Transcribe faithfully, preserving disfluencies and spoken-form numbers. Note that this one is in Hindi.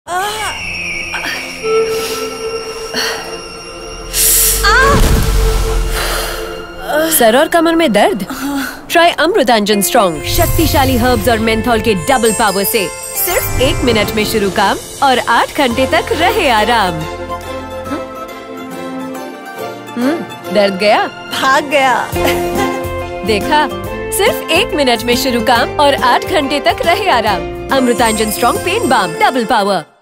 सर और कमर में दर्द? ट्राई अमृतांजन स्ट्रॉन्ग, शक्तिशाली हर्ब्स और मेंथॉल के डबल पावर से सिर्फ एक मिनट में शुरू काम और आठ घंटे तक रहे आराम। हम्म, दर्द गया? भाग गया। देखा, सिर्फ एक मिनट में शुरू काम और आठ घंटे तक रहे आराम। Amrutanjan strong pain balm, double power.